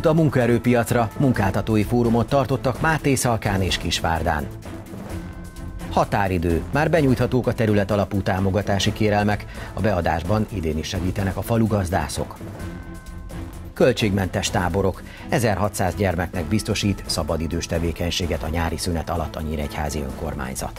Út a munkaerőpiacra, munkáltatói fórumot tartottak Mátészalkán és Kisvárdán. Határidő. Már benyújthatók a terület alapú támogatási kérelmek, a beadásban idén is segítenek a falugazdászok. Költségmentes táborok. 1600 gyermeknek biztosít szabadidős tevékenységet a nyári szünet alatt a nyíregyházi önkormányzat.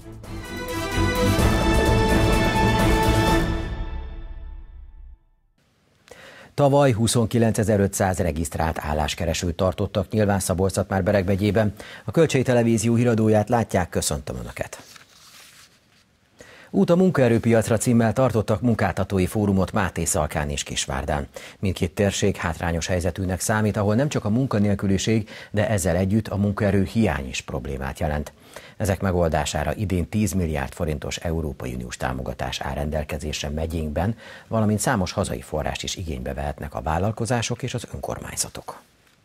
Tavaly 29.500 regisztrált álláskeresőt tartottak nyilván Szabolcs-Szatmár-Bereg megyében. A Kölcsey Televízió híradóját látják, köszöntöm Önöket! Út a munkaerőpiacra címmel tartottak munkáltatói fórumot Mátészalkán és Kisvárdán. Mindkét térség hátrányos helyzetűnek számít, ahol nem csak a munkanélküliség, de ezzel együtt a munkaerő hiány is problémát jelent. Ezek megoldására idén 10 milliárd forintos Európai Uniós támogatás áll rendelkezésre megyénkben, valamint számos hazai forrást is igénybe vehetnek a vállalkozások és az önkormányzatok.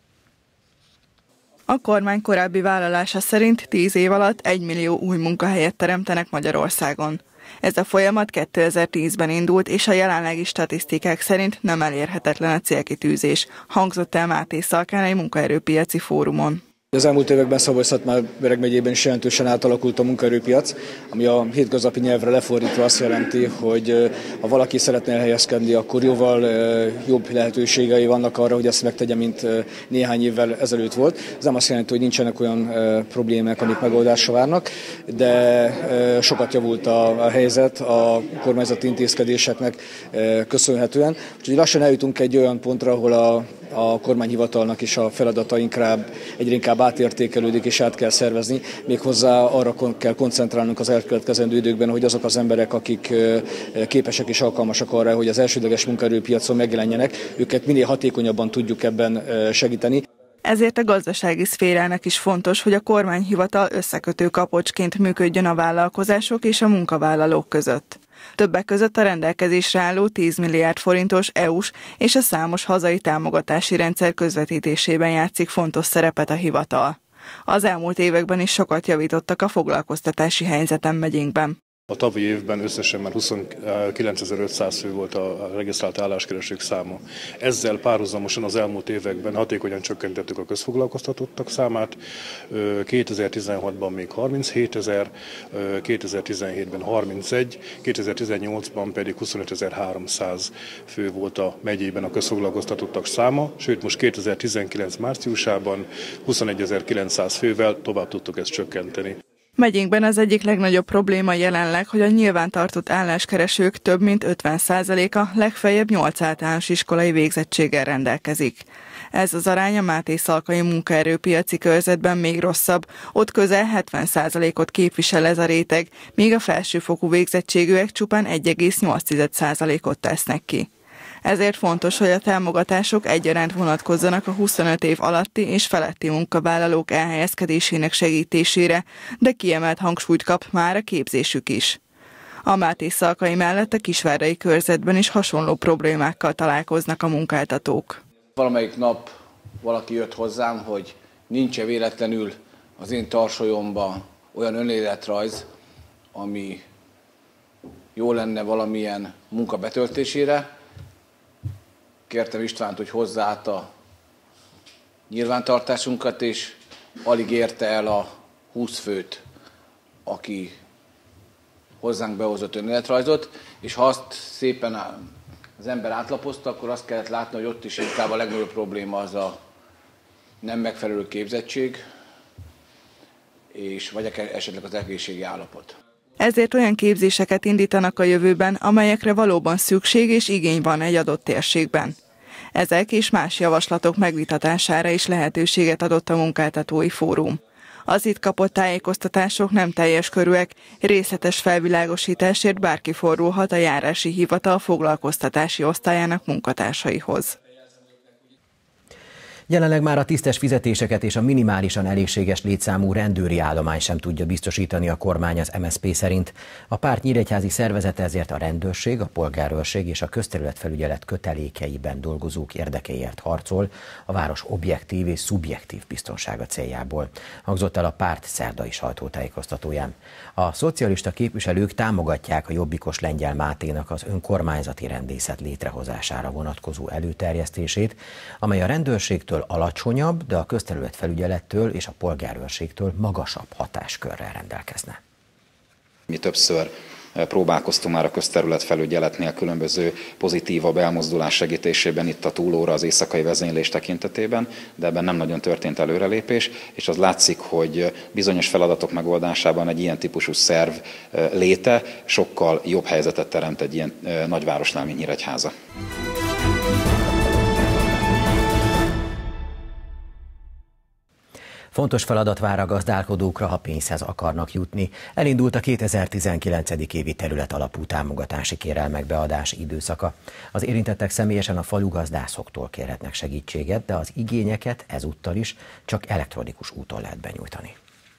A kormány korábbi vállalása szerint 10 év alatt 1 millió új munkahelyet teremtenek Magyarországon. Ez a folyamat 2010-ben indult, és a jelenlegi statisztikák szerint nem elérhetetlen a célkitűzés, hangzott el Mátészalkán egy munkaerőpiaci fórumon. Az elmúlt években Szabolcs-Szatmár-Bereg megyében is jelentősen átalakult a munkaerőpiac, ami a hétköznapi nyelvre lefordítva azt jelenti, hogy ha valaki szeretne elhelyezkedni, akkor jóval jobb lehetőségei vannak arra, hogy ezt megtegye, mint néhány évvel ezelőtt volt. Ez nem azt jelenti, hogy nincsenek olyan problémák, amik megoldásra várnak, de sokat javult a helyzet a kormányzati intézkedéseknek köszönhetően. Úgyhogy lassan eljutunk egy olyan pontra, ahol a kormányhivatalnak is a feladata egyre inkább átértékelődik és át kell szervezni. Méghozzá arra kell koncentrálnunk az elkövetkezendő időkben, hogy azok az emberek, akik képesek és alkalmasak arra, hogy az elsődleges munkaerőpiacon megjelenjenek, őket minél hatékonyabban tudjuk ebben segíteni. Ezért a gazdasági szférának is fontos, hogy a kormányhivatal összekötő kapocsként működjön a vállalkozások és a munkavállalók között. Többek között a rendelkezésre álló 10 milliárd forintos EU-s és a számos hazai támogatási rendszer közvetítésében játszik fontos szerepet a hivatal. Az elmúlt években is sokat javítottak a foglalkoztatási helyzeten megyénkben. A tavalyi évben összesen már 29.500 fő volt a regisztrált álláskeresők száma. Ezzel párhuzamosan az elmúlt években hatékonyan csökkentettük a közfoglalkoztatottak számát. 2016-ban még 37 000, 2017-ben 31, 2018-ban pedig 25.300 fő volt a megyében a közfoglalkoztatottak száma, sőt most 2019 márciusában 21.900 fővel tovább tudtuk ezt csökkenteni. Megyénkben az egyik legnagyobb probléma jelenleg, hogy a nyilvántartott álláskeresők több mint 50%-a legfeljebb 8 általános iskolai végzettséggel rendelkezik. Ez az arány a mátészalkai munkaerőpiaci körzetben még rosszabb, ott közel 70%-ot képvisel ez a réteg, míg a felsőfokú végzettségűek csupán 1,8%-ot tesznek ki. Ezért fontos, hogy a támogatások egyaránt vonatkozzanak a 25 év alatti és feletti munkavállalók elhelyezkedésének segítésére, de kiemelt hangsúlyt kap már a képzésük is. A mátészalkai mellett a kisvárdai körzetben is hasonló problémákkal találkoznak a munkáltatók. Valamelyik nap valaki jött hozzám, hogy nincs-e véletlenül az én tarsolyomban olyan önéletrajz, ami jó lenne valamilyen munka betöltésére. Kértem Istvánt, hogy hozza át a nyilvántartásunkat, és alig érte el a 20 főt, aki hozzánk behozott önéletrajzot, és ha azt szépen az ember átlapozta, akkor azt kellett látni, hogy ott is inkább a legnagyobb probléma az a nem megfelelő képzettség, és vagy esetleg az egészségi állapot. Ezért olyan képzéseket indítanak a jövőben, amelyekre valóban szükség és igény van egy adott térségben. Ezek és más javaslatok megvitatására is lehetőséget adott a munkáltatói fórum. Az itt kapott tájékoztatások nem teljes körűek, részletes felvilágosításért bárki fordulhat a járási hivatal foglalkoztatási osztályának munkatársaihoz. Jelenleg már a tisztes fizetéseket és a minimálisan elégséges létszámú rendőri állomány sem tudja biztosítani a kormány az MSZP szerint. A párt nyíregyházi szervezete ezért a rendőrség, a polgárőrség és a közterületfelügyelet kötelékeiben dolgozók érdekeiért harcol, a város objektív és szubjektív biztonsága céljából. Hangzott el a párt szerdai sajtótájékoztatóján. A szocialista képviselők támogatják a jobbikos Lengyel Máténak az önkormányzati rendészet létrehozására vonatkozó előterjesztését, amely a rendőrségtől rendőrségtől alacsonyabb, de a közterületfelügyelettől és a polgárőrségtől magasabb hatáskörrel rendelkezne. Mi többször próbálkoztunk már a közterületfelügyeletnél különböző pozitívabb elmozdulás segítésében itt a túlóra az éjszakai vezénylés tekintetében, de ebben nem nagyon történt előrelépés, és az látszik, hogy bizonyos feladatok megoldásában egy ilyen típusú szerv léte sokkal jobb helyzetet teremt egy ilyen nagyvárosnál, mint Nyíregyháza. Fontos feladat vár a gazdálkodókra, ha pénzhez akarnak jutni. Elindult a 2019. évi terület alapú támogatási kérelmek beadási időszaka. Az érintettek személyesen a falugazdászhoktól kérhetnek segítséget, de az igényeket ezúttal is csak elektronikus úton lehet benyújtani.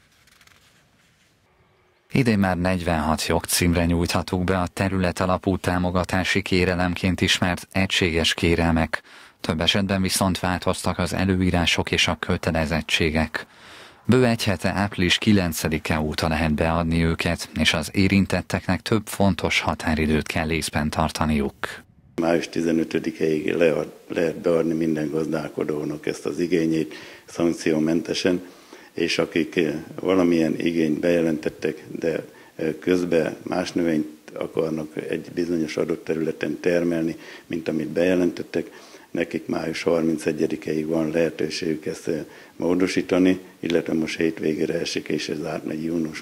Idén már 46 jogcímre nyújthatók be a terület alapú támogatási kérelemként ismert egységes kérelmek. Több esetben viszont változtak az előírások és a kötelezettségek. Bő egy hete április 9-e óta lehet beadni őket, és az érintetteknek több fontos határidőt kell észben tartaniuk. Május 15-ig lehet beadni minden gazdálkodónak ezt az igényét szankciómentesen, és akik valamilyen igényt bejelentettek, de közben más növényt akarnak egy bizonyos adott területen termelni, mint amit bejelentettek, nekik május 31-ig van lehetőségük ezt módosítani, illetve most hétvégére esik, és ez átmegy június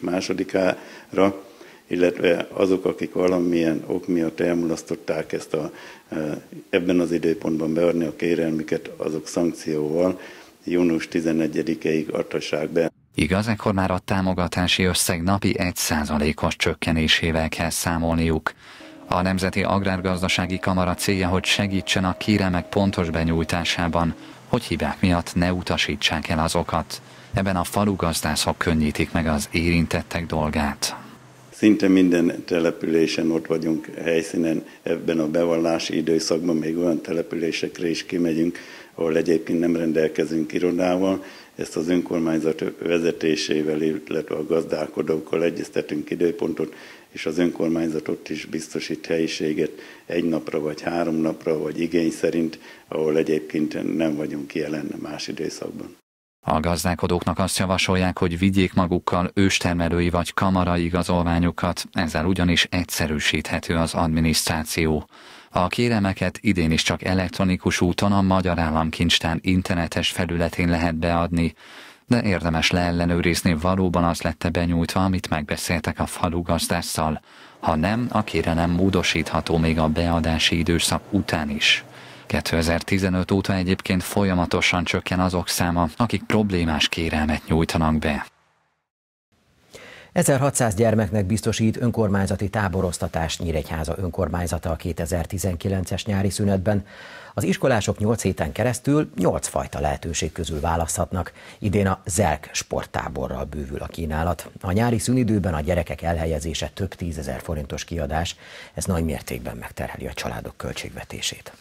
2-ára, illetve azok, akik valamilyen ok miatt elmulasztották ezt ebben az időpontban beadni a kérelmüket, azok szankcióval június 11-ig adhassák be. Igaz, ekkor már a támogatási összeg napi 1%-os csökkenésével kell számolniuk. A Nemzeti Agrárgazdasági Kamara célja, hogy segítsen a kérelmek pontos benyújtásában, hogy hibák miatt ne utasítsák el azokat. Ebben a falugazdászok könnyítik meg az érintettek dolgát. Szinte minden településen ott vagyunk helyszínen, ebben a bevallási időszakban még olyan településekre is kimegyünk, ahol egyébként nem rendelkezünk irodával. Ezt az önkormányzat vezetésével, illetve a gazdálkodókkal egyeztetünk időpontot, és az önkormányzat ott is biztosít helyiséget egy napra, vagy 3 napra, vagy igény szerint, ahol egyébként nem vagyunk jelen más időszakban. A gazdálkodóknak azt javasolják, hogy vigyék magukkal őstermelői vagy kamarai igazolványukat, ezzel ugyanis egyszerűsíthető az adminisztráció. A kérelmeket idén is csak elektronikus úton a Magyar Államkincstár internetes felületén lehet beadni, de érdemes leellenőrizni, valóban az lett benyújtva, amit megbeszéltek a falugazdásszal. Ha nem, a kérelem módosítható még a beadási időszak után is. 2015 óta egyébként folyamatosan csökken azok száma, akik problémás kérelmet nyújtanak be. 1600 gyermeknek biztosít önkormányzati táboroztatást Nyíregyháza önkormányzata a 2019-es nyári szünetben. Az iskolások 8 héten keresztül 8 fajta lehetőség közül választhatnak. Idén a ZELK sporttáborral bővül a kínálat. A nyári szünidőben a gyerekek elhelyezése több 10 000 forintos kiadás, ez nagy mértékben megterheli a családok költségvetését.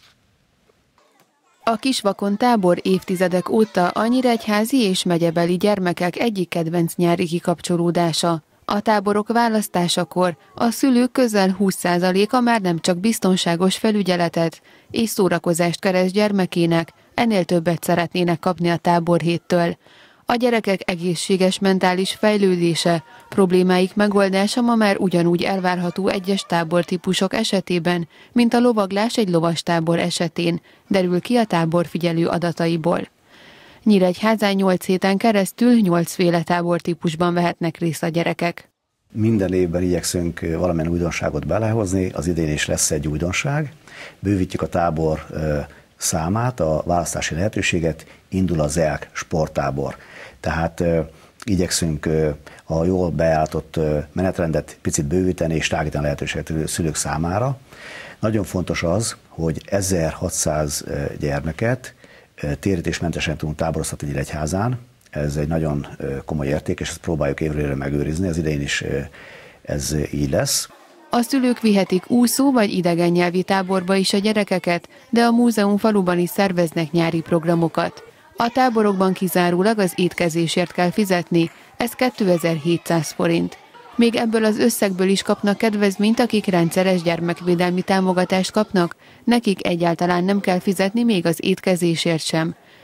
A Kisvakon tábor évtizedek óta a nyíregyházi és megyebeli gyermekek egyik kedvenc nyári kikapcsolódása. A táborok választásakor a szülők közel 20%-a már nem csak biztonságos felügyeletet és szórakozást keres gyermekének, ennél többet szeretnének kapni a táborhéttől. A gyerekek egészséges mentális fejlődése, problémáik megoldása ma már ugyanúgy elvárható egyes tábortípusok esetében, mint a lovaglás egy lovastábor esetén, derül ki a táborfigyelő adataiból. Nyíregyházán 8 héten keresztül 8 féle tábortípusban vehetnek részt a gyerekek. Minden évben igyekszünk valamilyen újdonságot belehozni, az idén is lesz egy újdonság. Bővítjük a tábor számát, a választási lehetőséget, indul a ZELK sporttábor. Tehát igyekszünk a jól beállított menetrendet picit bővíteni és tágítani lehetőséget szülők számára. Nagyon fontos az, hogy 1600 gyermeket térítésmentesen tudunk táboroztatni Nyíregyházán. Ez egy nagyon komoly érték, és ezt próbáljuk évre megőrizni, az idején is ez így lesz. A szülők vihetik úszó vagy idegen nyelvi táborba is a gyerekeket, de a múzeum faluban is szerveznek nyári programokat. A táborokban kizárólag az étkezésért kell fizetni, ez 2700 forint. Még ebből az összegből is kapnak kedvezményt, akik rendszeres gyermekvédelmi támogatást kapnak, nekik egyáltalán nem kell fizetni még az étkezésért sem.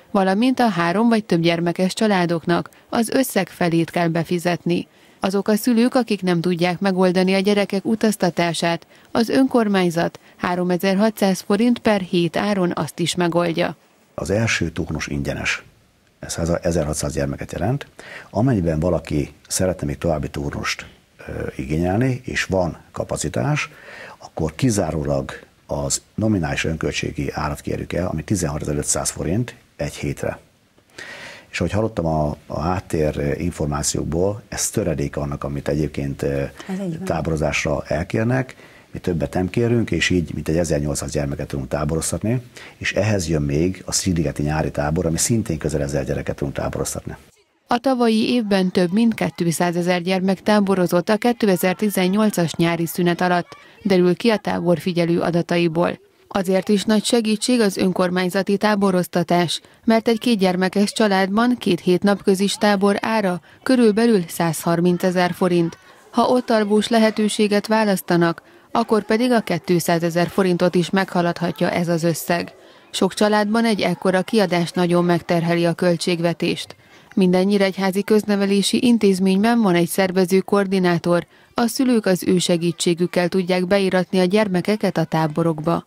valamint a 3 vagy több gyermekes családoknak az összeg felét kell befizetni. Azok a szülők, akik nem tudják megoldani a gyerekek utaztatását, az önkormányzat 3600 forint per hét áron azt is megoldja. Az első turnus ingyenes. Ez 1600 gyermeket jelent. Amennyiben valaki szeretne még további turnust igényelni, és van kapacitás, akkor kizárólag az nominális önköltségi árat kérjük el, ami 16.500 forint egy hétre. És ahogy hallottam a háttér információkból, ez töredék annak, amit egyébként táborozásra elkérnek, mi többet nem kérünk, és így mintegy 1800 gyermeket tudunk táboroztatni, és ehhez jön még a Szigligeti nyári tábor, ami szintén közel 1000 gyereket tudunk táboroztatni. A tavalyi évben több mint 200 000 gyermek táborozott a 2018-as nyári szünet alatt, derül ki a táborfigyelő adataiból. Azért is nagy segítség az önkormányzati táboroztatás, mert egy 2 gyermekes családban 2 hét napközis tábor ára körülbelül 130 000 forint. Ha ott alvós lehetőséget választanak, akkor pedig a 200 000 forintot is meghaladhatja ez az összeg. Sok családban egy ekkora kiadás nagyon megterheli a költségvetést. Minden nyíregyházi köznevelési intézményben van egy szervező koordinátor, a szülők az ő segítségükkel tudják beiratni a gyermekeket a táborokba.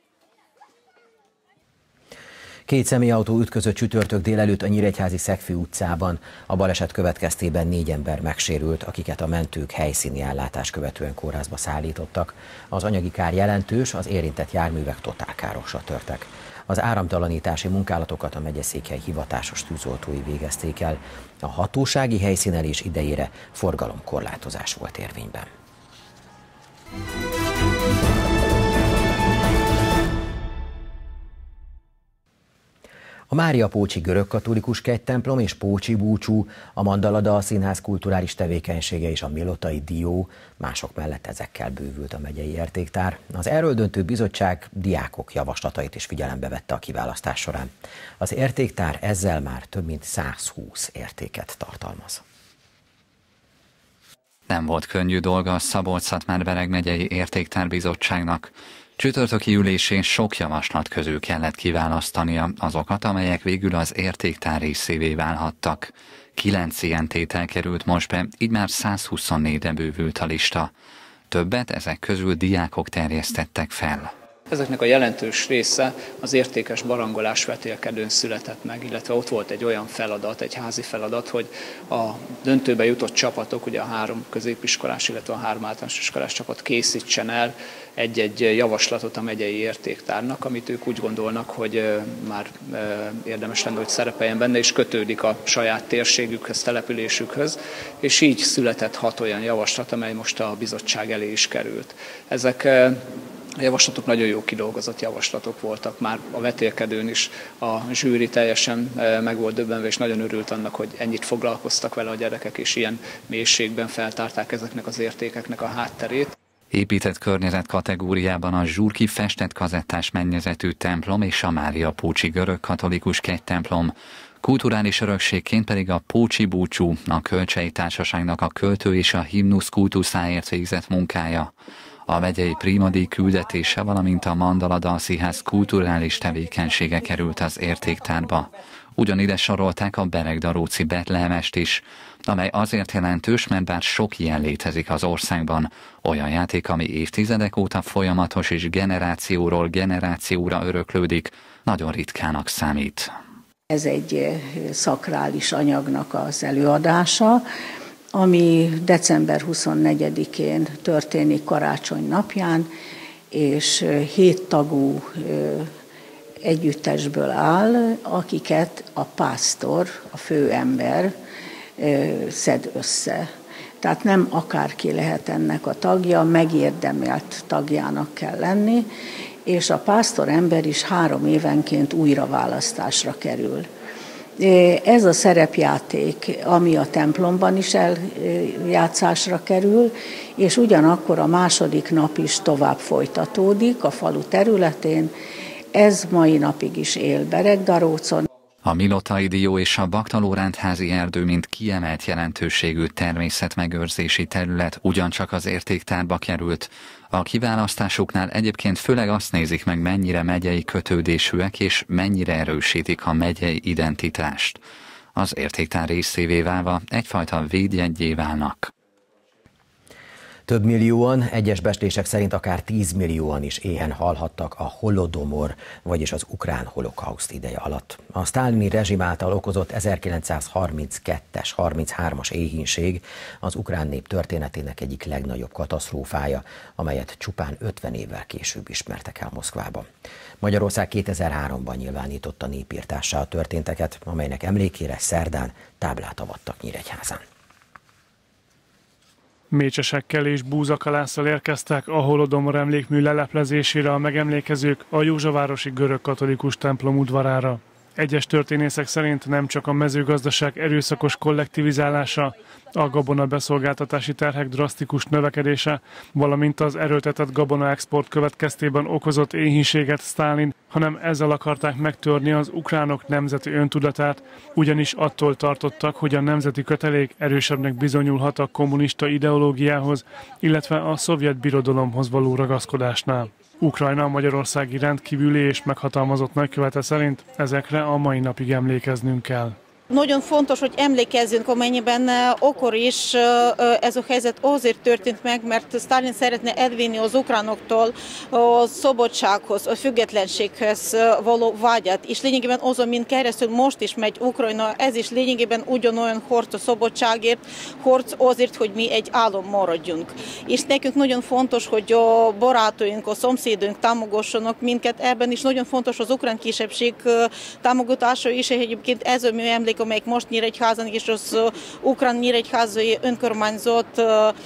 2 személyautó ütközött csütörtök délelőtt a nyíregyházi Szegfű utcában. A baleset következtében 4 ember megsérült, akiket a mentők helyszíni ellátás követően kórházba szállítottak. Az anyagi kár jelentős, az érintett járművek totálkárosra törtek. Az áramtalanítási munkálatokat a megyeszékhely hivatásos tűzoltói végezték el. A hatósági helyszínelés idejére forgalomkorlátozás volt érvényben. A Mária-Pócsi görögkatolikus kegytemplom és Pócsi búcsú, a Mandala Színház kulturális tevékenysége és a Milotai Dió, mások mellett ezekkel bővült a megyei értéktár. Az erről döntő bizottság diákok javaslatait is figyelembe vette a kiválasztás során. Az értéktár ezzel már több mint 120 értéket tartalmaz. Nem volt könnyű dolga a Szabolcs-Szatmár-Bereg megyei értéktárbizottságnak. Csütörtöki ülésén sok javaslat közül kellett kiválasztania azokat, amelyek végül az értéktár részévé válhattak. 9 ilyen tétel került most be, így már 124-re bővült a lista. Többet ezek közül diákok terjesztettek fel. Ezeknek a jelentős része az értékes barangolás vetélkedőn született meg, illetve ott volt egy olyan feladat, egy házi feladat, hogy a döntőbe jutott csapatok, ugye a 3 középiskolás, illetve a 3 általános iskolás csapat készítsen el egy-egy javaslatot a megyei értéktárnak, amit ők úgy gondolnak, hogy már érdemes lenne, hogy szerepeljen benne, és kötődik a saját térségükhöz, településükhöz, és így született 6 olyan javaslat, amely most a bizottság elé is került. Ezek a javaslatok nagyon jó kidolgozott javaslatok voltak, már a vetélkedőn is a zsűri teljesen meg volt döbbenve, és nagyon örült annak, hogy ennyit foglalkoztak vele a gyerekek, és ilyen mélységben feltárták ezeknek az értékeknek a hátterét. Épített környezet kategóriában a Zsurki festett kazettás mennyezetű templom és a Mária-Pócsi görögkatolikus kegytemplom. Kulturális örökségként pedig a Pócsi búcsú, a Kölcsei Társaságnak a költő és a himnusz kultuszáért végzett munkája. A megyei Prímadi küldetése, valamint a Mandala Színház kulturális tevékenysége került az értéktárba. Ugyanide sorolták a Beregdaróci Betlehemest is, amely azért jelentős, mert bár sok ilyen létezik az országban, olyan játék, ami évtizedek óta folyamatos és generációról generációra öröklődik, nagyon ritkának számít. Ez egy szakrális anyagnak az előadása, ami december 24-én történik karácsony napján, és 7 tagú együttesből áll, akiket a pásztor, a főember szed össze. Tehát nem akárki lehet ennek a tagja, megérdemelt tagjának kell lenni, és a pásztor ember is 3 évenként újra választásra kerül. Ez a szerepjáték, ami a templomban is eljátszásra kerül, és ugyanakkor a második nap is tovább folytatódik a falu területén. Ez mai napig is él Beregdarócon. A A Milotai dió és a Baktaló-rendházi erdő mint kiemelt jelentőségű természetmegőrzési terület ugyancsak az értéktárba került. A kiválasztásuknál egyébként főleg azt nézik meg, mennyire megyei kötődésűek és mennyire erősítik a megyei identitást. Az értéktár részévé válva egyfajta védjeggyé válnak. Több millióan, egyes becslések szerint akár 10 millióan is éhen halhattak a holodomor, vagyis az ukrán holokauszt ideje alatt. A sztálini rezsim által okozott 1932-es, 33-as éhínség az ukrán nép történetének egyik legnagyobb katasztrófája, amelyet csupán 50 évvel később ismertek el Moszkvában. Magyarország 2003-ban nyilvánította népirtássá a történteket, amelynek emlékére szerdán táblát avattak Nyíregyházán. Mécsesekkel és búzakalásszal érkeztek a holodomor emlékmű leleplezésére a megemlékezők a józsavárosi görög katolikus templom udvarára. Egyes történészek szerint nem csak a mezőgazdaság erőszakos kollektivizálása, a gabonabeszolgáltatási terhek drasztikus növekedése, valamint az erőltetett gabonaexport következtében okozott éhínséget Sztálin, hanem ezzel akarták megtörni az ukránok nemzeti öntudatát, ugyanis attól tartottak, hogy a nemzeti kötelék erősebbnek bizonyulhat a kommunista ideológiához, illetve a szovjet birodalomhoz való ragaszkodásnál. Ukrajna magyarországi rendkívüli és meghatalmazott nagykövete szerint ezekre a mai napig emlékeznünk kell. Nagyon fontos, hogy emlékezzünk, amennyiben akkor is ez a helyzet azért történt meg, mert Sztálin szeretne elvinni az ukránoktól a szabadsághoz, a függetlenséghez való vágyat, és lényegében azon, mint keresztül most is megy Ukrajna, ez is lényegében ugyanolyan harc a szabadságért, harc azért, hogy mi egy állam maradjunk. És nekünk nagyon fontos, hogy a barátaink, a szomszédunk támogassanak minket ebben, is nagyon fontos az ukrán kisebbség támogatása is, egyébként ez a mi emlék, amelyik most Nyíregyházan és az ukrán nyíregyházai önkormányzat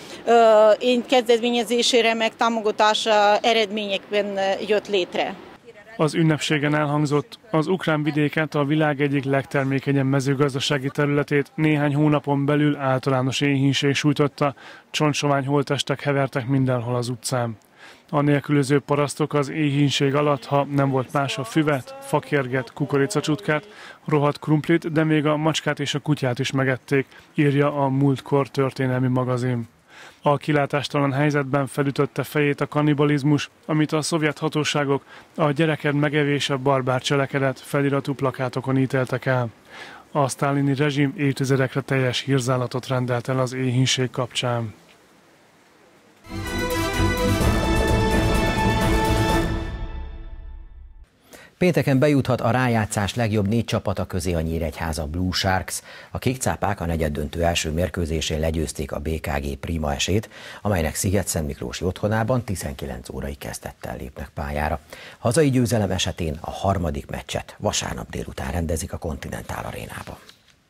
kezdeményezésére meg támogatása eredményekben jött létre. Az ünnepségen elhangzott, az ukrán vidéket, a világ egyik legtermékenyebb mezőgazdasági területét néhány hónapon belül általános éhínség sújtotta, csontsovány holttestek hevertek mindenhol az utcán. A nélkülöző parasztok az éhínség alatt, ha nem volt más, a füvet, fakérget, kukoricacsutkát, rohadt krumplit, de még a macskát és a kutyát is megették, írja a Múltkor történelmi magazin. A kilátástalan helyzetben felütötte fejét a kannibalizmus, amit a szovjet hatóságok a gyereked megevése barbár cselekedet feliratú plakátokon ítéltek el. A sztálini rezsim évtizedekre teljes hírzálatot rendelt el az éhínség kapcsán. Pénteken bejuthat a rájátszás legjobb 4 csapata közé a Nyíregyháza Blue Sharks. A kékcápák a negyeddöntő első mérkőzésén legyőzték a BKG Prima esét, amelynek Szigetszentmiklósi otthonában 19 órai kezdettel lépnek pályára. Hazai győzelem esetén a harmadik meccset vasárnap délután rendezik a Continental Arénában.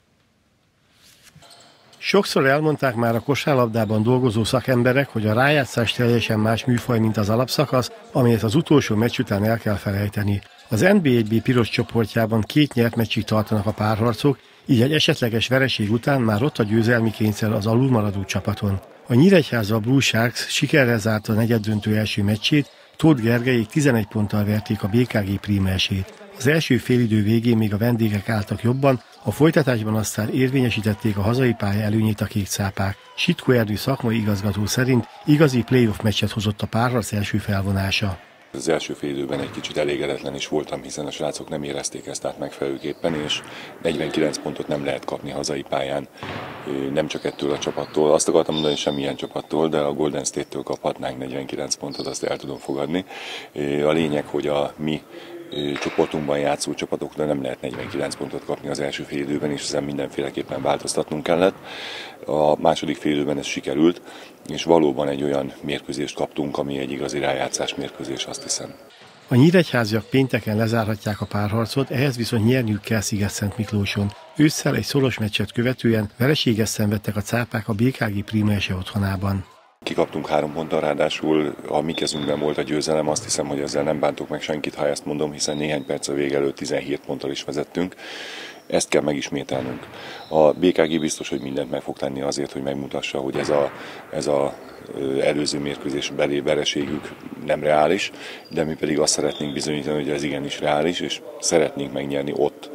Sokszor elmondták már a kosárlabdában dolgozó szakemberek, hogy a rájátszás teljesen más műfaj, mint az alapszakasz, amelyet az utolsó meccs után el kell felejteni. Az NB1B piros csoportjában 2 nyert meccsig tartanak a párharcok, így egy esetleges vereség után már ott a győzelmi kényszer az alulmaradó csapaton. A Nyíregyháza Blue Sharks sikerrel zárta a negyeddöntő első meccsét, Tóth Gergelyék 11 ponttal verték a BKG Prima esét. Az első félidő végén még a vendégek álltak jobban, a folytatásban aztán érvényesítették a hazai pálya előnyét a kékcápák. Sitkó Erdő szakmai igazgató szerint igazi playoff meccset hozott a párharc első felvonása. Az első fél időben egy kicsit elégedetlen is voltam, hiszen a srácok nem érezték ezt át megfelelőképpen, és 49 pontot nem lehet kapni hazai pályán, nem csak ettől a csapattól. Azt akartam mondani, semmilyen csapattól, de a Golden State-től kaphatnánk 49 pontot, azt el tudom fogadni. A lényeg, hogy a mi csoportunkban játszó csapatoknál nem lehet 49 pontot kapni az első fél időben, és ezen mindenféleképpen változtatnunk kellett. A második fél időben ez sikerült, és valóban egy olyan mérkőzést kaptunk, ami egy igazi rájátszás mérkőzés, azt hiszem. A nyíregyháziak pénteken lezárhatják a párharcot, ehhez viszont nyerniük kell Szigetszentmiklóson. Ősszel egy szoros meccset követően vereséget szenvedtek a cápák a BKG Prima ese otthonában. Kikaptunk 3 ponttal, ráadásul a mi kezünkben volt a győzelem, azt hiszem, hogy ezzel nem bántok meg senkit, ha ezt mondom, hiszen néhány perc a vége előtt 17 ponttal is vezettünk. Ezt kell megismételnünk. A BKG biztos, hogy mindent meg fog tenni azért, hogy megmutassa, hogy ez a előző mérkőzés belé vereségük nem reális, de mi pedig azt szeretnénk bizonyítani, hogy ez igenis reális, és szeretnénk megnyerni ott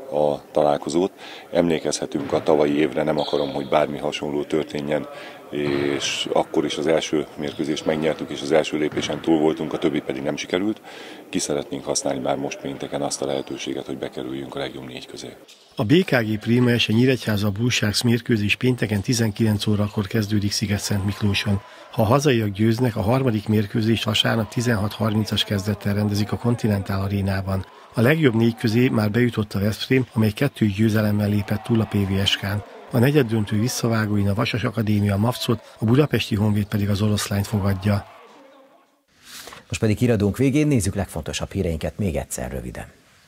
a találkozót. Emlékezhetünk a tavalyi évre, nem akarom, hogy bármi hasonló történjen, és akkor is az első mérkőzést megnyertük, és az első lépésen túl voltunk, a többi pedig nem sikerült. Ki szeretnénk használni már most pénteken azt a lehetőséget, hogy bekerüljünk a legjobb 4 közé. A BKG Prima és a Nyíregyháza Blue Sharks mérkőzés pénteken 19 órakor kezdődik Sziget-Szent Miklóson. Ha a hazaiak győznek, a harmadik mérkőzést vasárnap 16:30-as kezdettel rendezik a Continental Arénában. A legjobb 4 közé már bejutott a Veszprém, amely 2 győzelemmel lépett túl a PVSK-n. A negyeddöntő visszavágóin a Vasas Akadémia a Mavcot, a Budapesti Honvéd pedig az Oroszlányt fogadja. Most pedig híradónk végén nézzük legfontosabb híreinket még egyszer röviden.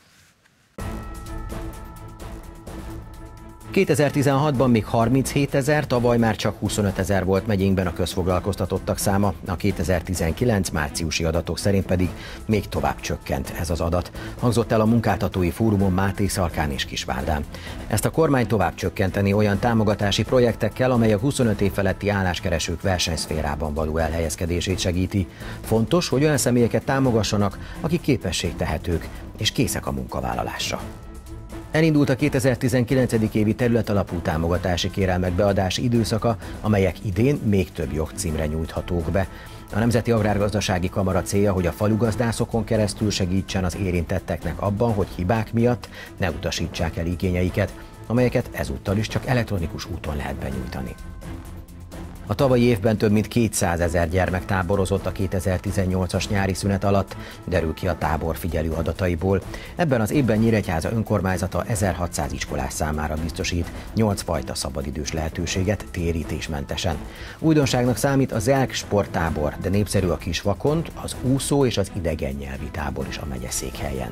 2016-ban még 37 000, tavaly már csak 25 000 volt megyénkben a közfoglalkoztatottak száma, a 2019 márciusi adatok szerint pedig még tovább csökkent ez az adat. Hangzott el a munkáltatói fórumon Mátészalkán és Kisvárdán. Ezt a kormány tovább csökkenteni olyan támogatási projektekkel, amely a 25 év feletti álláskeresők versenyszférában való elhelyezkedését segíti. Fontos, hogy olyan személyeket támogassanak, akik képességtehetők és készek a munkavállalásra. Elindult a 2019. évi területalapú támogatási kérelmek beadási időszaka, amelyek idén még több jogcímre nyújthatók be. A Nemzeti Agrárgazdasági Kamara célja, hogy a falugazdászokon keresztül segítsen az érintetteknek abban, hogy hibák miatt ne utasítsák el igényeiket, amelyeket ezúttal is csak elektronikus úton lehet benyújtani. A tavalyi évben több mint 200 000 gyermek táborozott a 2018-as nyári szünet alatt, derül ki a táborfigyelő adataiból. Ebben az évben Nyíregyháza önkormányzata 1600 iskolás számára biztosít 8 fajta szabadidős lehetőséget térítésmentesen. Újdonságnak számít a ZELK sporttábor, de népszerű a Kisvakond, az úszó és az idegen nyelvi tábor is a megyeszékhelyen.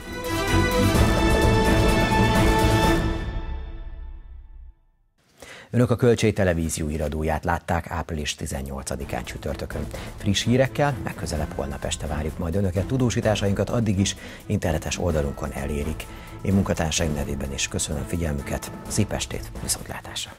Önök a Kölcsey Televízió híradóját látták április 18-án csütörtökön. Friss hírekkel legközelebb holnap este várjuk majd Önöket, tudósításainkat addig is internetes oldalunkon elérik. Én munkatársaim nevében is köszönöm figyelmüket, szép estét, viszontlátásra!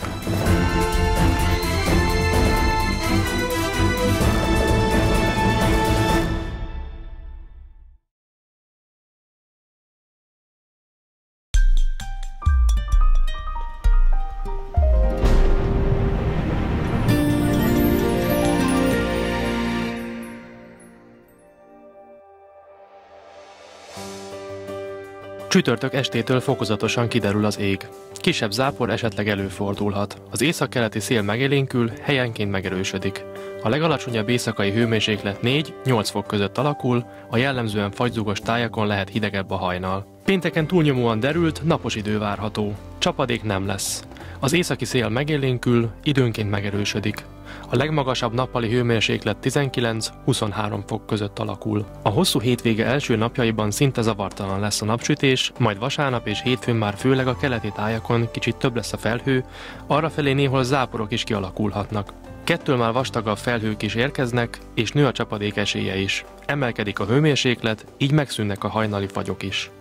Csütörtök estétől fokozatosan kiderül az ég. Kisebb zápor esetleg előfordulhat. Az északkeleti szél megélénkül, helyenként megerősödik. A legalacsonyabb éjszakai hőmérséklet 4-8 fok között alakul, a jellemzően fagyzugos tájakon lehet hidegebb a hajnal. Pénteken túlnyomóan derült, napos idő várható. Csapadék nem lesz. Az északi szél megélénkül, időnként megerősödik. A legmagasabb nappali hőmérséklet 19-23 fok között alakul. A hosszú hétvége első napjaiban szinte zavartalan lesz a napsütés, majd vasárnap és hétfőn már főleg a keleti tájakon kicsit több lesz a felhő, arrafelé néhol záporok is kialakulhatnak. Kettől már vastagabb felhők is érkeznek, és nő a csapadék esélye is. Emelkedik a hőmérséklet, így megszűnnek a hajnali fagyok is.